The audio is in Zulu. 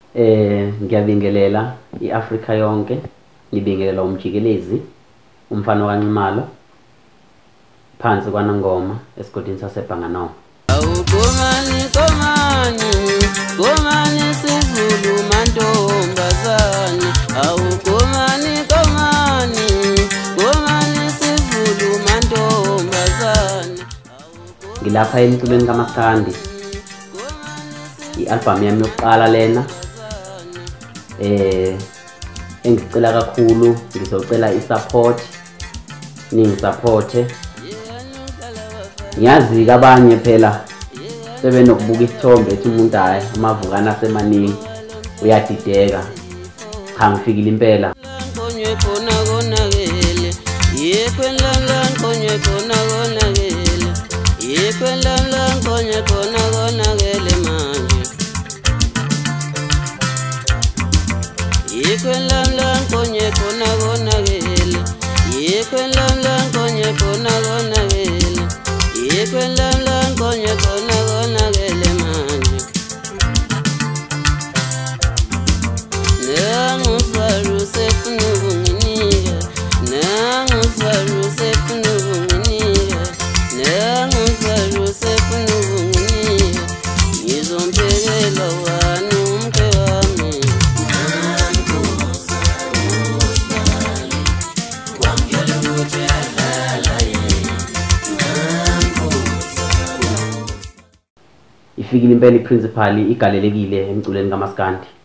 Ngiyabingelela iAfrika yonke, ngibingelela umjikelezi umfana kaNcimalo phansi kwaNongoma esigodini saseBhanganongoma. Awugomani gomani gomani sivulu mantombazane, awugomani gomani gomani sivulu mantombazane. Ngilapha emculweni kaMaskandi, i-album yami yokuqala lena. Engicela kakhulu ngizocela isupport, ningisupporte. Ngiyazi abanye phela sebenokubuka isithombe ethi umuntu hayi amavukana asemaningi uyadideka. Cha, ngifikile impela. Ifikile impela iprincipal igalelekile emculweni kaMaskandi.